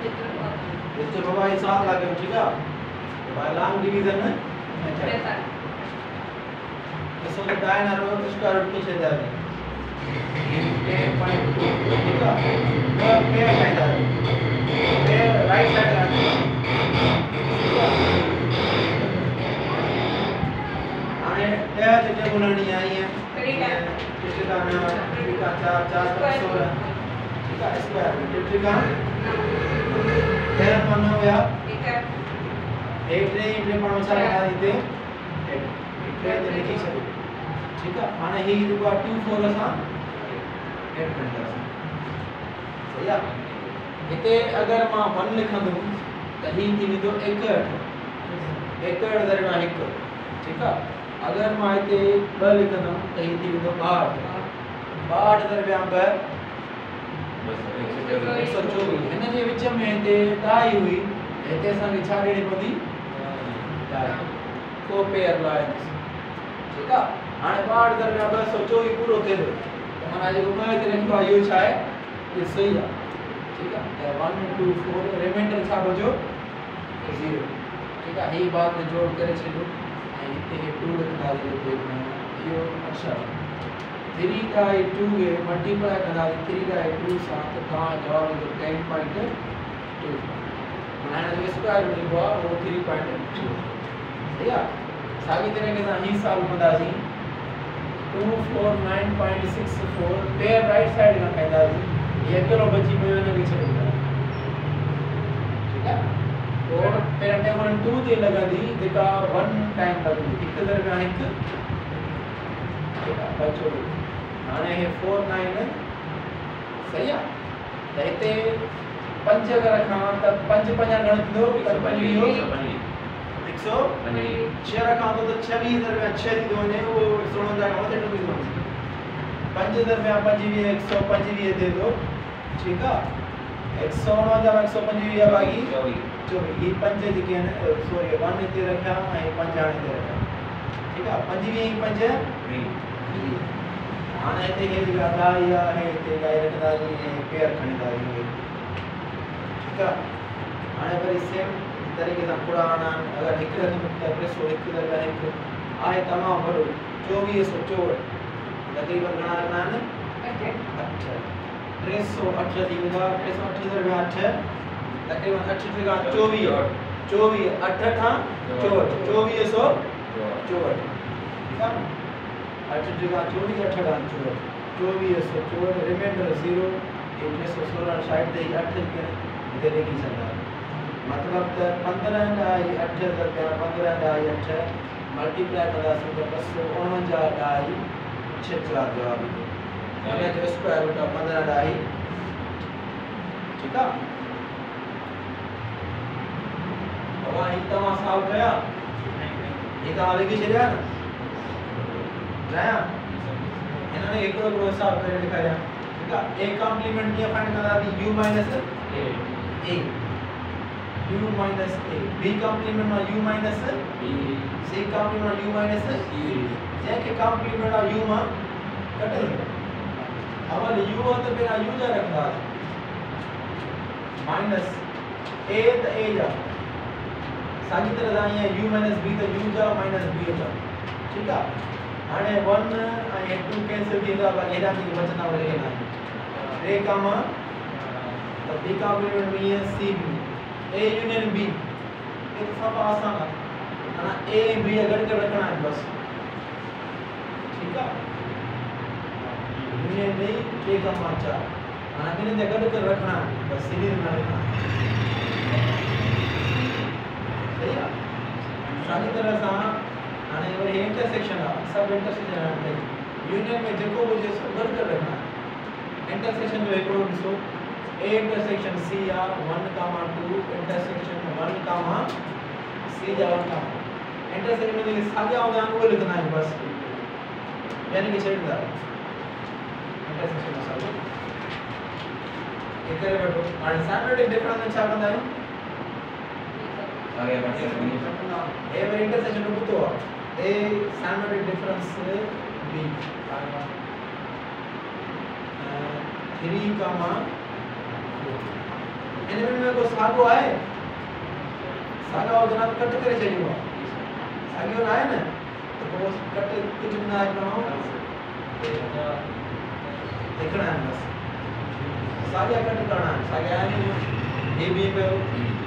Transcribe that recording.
इसके बाबा हिसाब लगे ठीक है तो बाय लॉन्ग डिवीजन मेथड इसको डाइन आरो स्क्वायर रूट पीछे जा रही है 8.2 ठीक है तो पेयर फायदा पेयर राइट साइड रखना आने यह जगह बनानी आई है इसके कारण का 4 16 ठीक है स्क्वायर ठीक है तेरा पन्ना होया ठीक है 8 रे पण मचा बना देते 8 रे ते लिखी छे ठीक है आने ही रुपा 2 4 असा 8 करता सही है इते अगर मां 1 लिखंदो त ही थी विदो 1 दरम्यान 1 ठीक है अगर मां इते 2 लिखंदो त ही थी विदो 62 दरम्यान 2 124 हिन जे विच में हिते डाई हुई हिते असां खे छा ॾियणी पवंदी डाई को पेयर लाइन्स ठीक आहे हाणे 62 दरम्यान 224 पूरो थिए थो त माना जेको मैं हिते लिखियो आहे इहो छा आहे इहो सही आहे ठीक आहे त 1 2 4 रिमाइंडर छा बचो 0 ठीक आहे ही बात जोड़ करे छॾियो ऐं हिते 2 लिखंदासीं इहो अक्षर 3 by 2 के मल्टीप्लाई करा 3 by 2 साथ का जवाब जो 10.2 माना जो स्क्वायर रूट हुआ वो 3.2 सही है सागी तरह के साथ ही साल बंदाजी 249.64 पेयर राइट साइड का कहता है ये किलो बची में ने भी छोड़ ठीक है और पेयर टेबल 2 ते लगा दी जेका 1 टाइम लगी एक दरम्यान एक ठीक है बचो हाने हे 49 सही है त हिते 5 अगर रखा त 5 5 गण थींदो त 5 इहो 150 6 रखा तो 26 दरम्यान 6 थी वने वो 149 का मथे टुकी थो 5 दरम्यान 25 125 दे दो ठीक है 149 125 बाकी 24 ये 5 जेके ने सॉरी 1 इते रखा ऐं 5 हाणे इते रखा ठीक है 25 5 हाने हिते के लिखा या है हिते गाय रखदा जी पेयर खणीदा जी ठीक है हाणे वरी सेम तरीके से पुराना अगर एक रकम का प्रेसो एक दरम्यान एक आए तमाम बड़ो 2464 तकरीबन घणा रखना है 8 308 थी वेंदा 308 दरम्यान 8 तकरीबन 8 का 24 24 8 था 24 24 ठीक है 8 जगह 24 8 का 24 रिमाइंडर 0 116 60 दे 8 के इधर लिखी सकता मतलब 15 डाई 8 दरम्यान 15 डाई 8 मल्टीप्लाई करा तो 249 डाई 6 जवाब यानी जो स्क्वायर रूट ऑफ 15 डाई ठीक है अब आई तमा सॉल्व कया ये का लिखी छड़िया ना जाया इन्होंने एक और हिसाब करे दिखाया ठीक है a कॉम्प्लीमेंट क्या फाइंड करा दी u minus a u minus a b complement और u minus b c complement और u minus c जे के कॉम्प्लीमेंट और u में कटल अवल u हो तो बिना u जा रखदा माइनस a तो a जा सागी तरह दाई है u minus b तो u जा minus b जा ठीक है हाने 1 and 2 कैंसिल थींदा बाकी हेडा की बचना वरे ना a कमा तो b कॉम्प्लीमेंट में है c a यूनियन b ये तो सब आसान है ना a b अगर के रखना है बस ठीक है यूनियन में a कमा 4 ना इन्हें जगह के रखना है बस सीरीज में रखना सही है सारी तरह से आने वाले इंटरसेक्शन है सब इंटरसेक्शन है यूनियन में जेको वो जे सब कर रखना इंटरसेक्शन जो एकड़ो दिसो a इंटरसेक्शन c या 1, 2 इंटरसेक्शन 1, c या 1, इंटरसेक्शन में जो सागे होगा वो लिखना है बस यानी कि छेड़दा इंटरसेक्शन में सागे एकरे बैठो और साइमेटिक डिफरेंस में छा कंदा आयो आगे बढ़ते ए वर इंटरसेक्शन को तो ए साइमेटिक डिफरेंस b 3, इनमें जेको साॻियो आहे साॻा हुजनि त कट करे छॾियो आहे साॻियो न आहे न त पोइ कट कुझु बि न आहे करिणो लिखणा आहिनि बसि साॻिया कट करणा आहिनि साॻिया आहिनि ए बी कयो